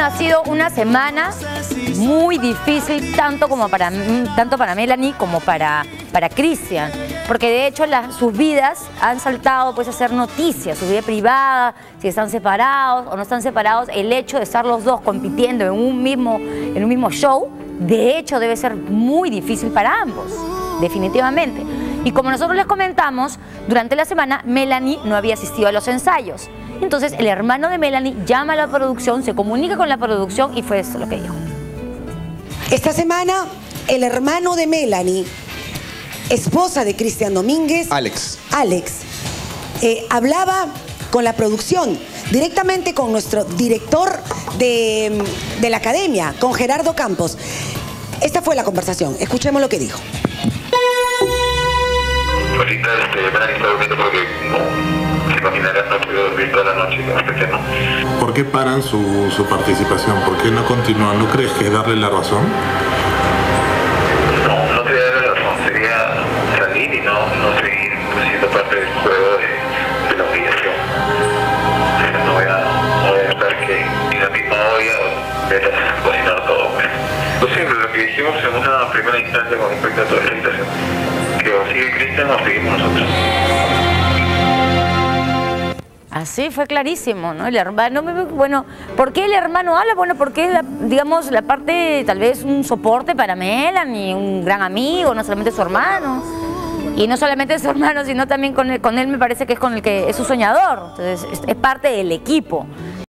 ha sido una semana muy difícil tanto para Melanie como para Cristian, porque de hecho sus vidas han saltado pues a ser noticias, su vida privada, si están separados o no están separados. El hecho de estar los dos compitiendo en un mismo show, de hecho debe ser muy difícil para ambos, definitivamente. Y como nosotros les comentamos, durante la semana Melanie no había asistido a los ensayos. Entonces el hermano de Melanie llama a la producción, se comunica con la producción y fue esto lo que dijo. Esta semana el hermano de Melanie, esposa de Cristian Domínguez, Alex, hablaba con la producción, directamente con nuestro director de la academia, con Gerardo Campos. Esta fue la conversación, escuchemos lo que dijo. Ahorita Melanie está durmiendo porque no se imaginará, no puede dormir toda la noche con este tema. ¿Por qué paran su participación? ¿Por qué no continúan? ¿No crees que es darle la razón? No sería darle la razón, sería salir y no seguir siendo parte del juego de la humillación. No voy a estar que en la misma olla metas cocinar todo. Pues siempre lo que dijimos en una primera instancia con respecto a toda esta situación, que o sigue Cristian o seguimos nosotros. Así fue clarísimo, ¿no? El hermano, bueno, ¿por qué el hermano habla? Bueno, porque digamos, la parte, tal vez un soporte para Melanie, un gran amigo, no solamente su hermano. Y no solamente su hermano, sino también con él me parece que es con el que es su soñador. Entonces, es parte del equipo.